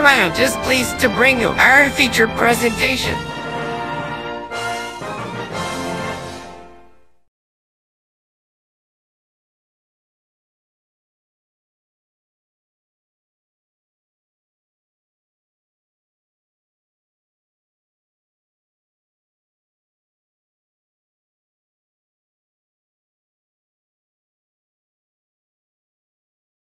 Paramount is pleased to bring you our feature presentation.